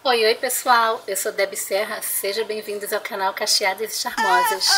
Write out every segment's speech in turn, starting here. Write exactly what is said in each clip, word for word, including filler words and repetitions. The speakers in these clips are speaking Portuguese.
Oi, oi pessoal, eu sou Debbie Serra, sejam bem-vindos ao canal Cacheadas e Charmosas.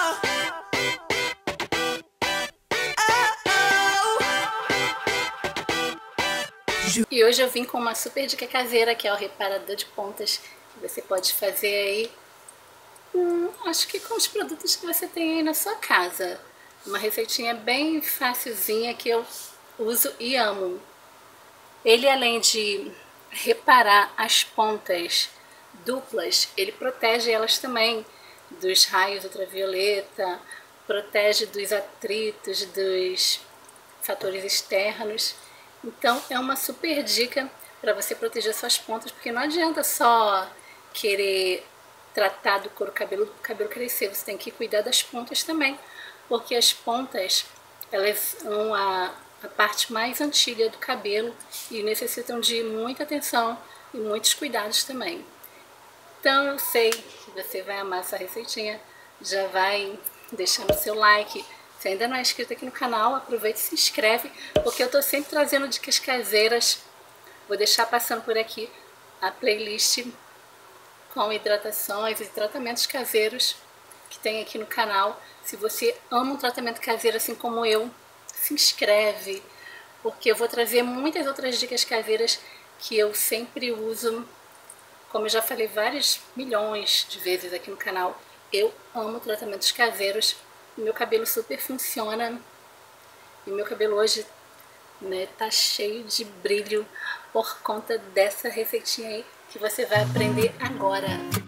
E hoje eu vim com uma super dica caseira, que é o reparador de pontas, que você pode fazer aí, hum, acho que com os produtos que você tem aí na sua casa. Uma receitinha bem facilzinha que eu uso e amo. Ele, além de reparar as pontas duplas, ele protege elas também dos raios ultravioleta, protege dos atritos, dos fatores externos. Então é uma super dica para você proteger suas pontas, porque não adianta só querer tratar do couro cabeludo para o cabelo crescer, você tem que cuidar das pontas também, porque as pontas, elas são a, a parte mais antiga do cabelo e necessitam de muita atenção e muitos cuidados também. Então eu sei que você vai amar essa receitinha, já vai deixando o seu like. Se ainda não é inscrito aqui no canal, aproveite e se inscreve, porque eu estou sempre trazendo dicas caseiras. Vou deixar passando por aqui a playlist com hidratações e tratamentos caseiros que tem aqui no canal. Se você ama um tratamento caseiro assim como eu, se inscreve, porque eu vou trazer muitas outras dicas caseiras que eu sempre uso. Como eu já falei vários milhões de vezes aqui no canal, eu amo tratamentos caseiros. Meu cabelo super funciona e meu cabelo hoje, né, tá cheio de brilho por conta dessa receitinha aí que você vai aprender agora.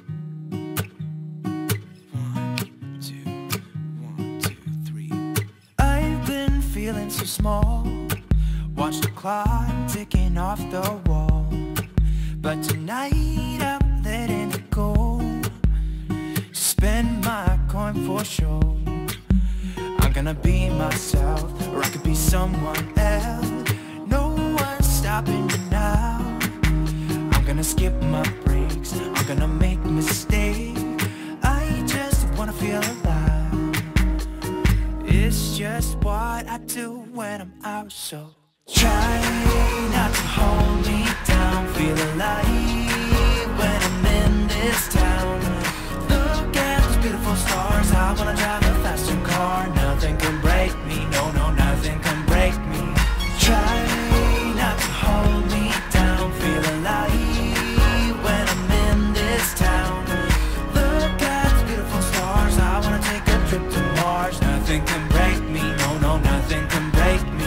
I've been feeling so small. Watch the clock ticking off the wall. But tonight I'm letting it go. Spend my coin for sure. I'm gonna be myself, or I could be someone else. No one's stopping me now. I'm gonna skip my breaks, I'm gonna make mistakes. I just wanna feel alive. It's just what I do when I'm out, so try not to hold me down. Feel alive when I'm in this town. Look at those beautiful stars, I wanna drive a faster car. Nothing can break me, no, no, nothing can break me. Try not to hold me down. Feel alive when I'm in this town. Look at the beautiful stars, I wanna take a trip to Mars. Nothing can break me, no, no, nothing can break me.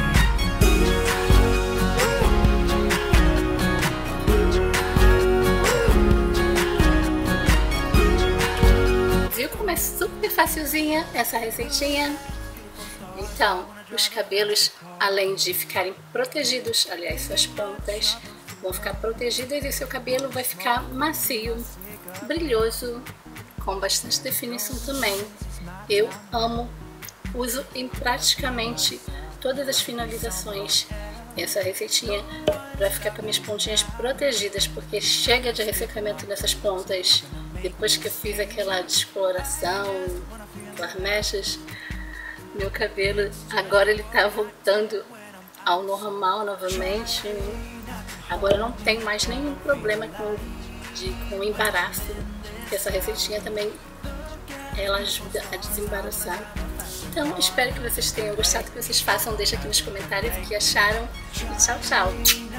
Viu como é super facilzinha essa receitinha? Então, os cabelos, além de ficarem protegidos, aliás, suas pontas vão ficar protegidas e seu cabelo vai ficar macio, brilhoso, com bastante definição também. Eu amo, uso em praticamente todas as finalizações essa receitinha para ficar com minhas pontinhas protegidas, porque chega de ressecamento nessas pontas. Depois que eu fiz aquela descoloração com as mechas, meu cabelo agora ele tá voltando ao normal novamente. Agora não tem mais nenhum problema com, de, com embaraço, porque essa receitinha também ela ajuda a desembaraçar. Então espero que vocês tenham gostado, que vocês façam, deixa aqui nos comentários o que acharam e tchau, tchau!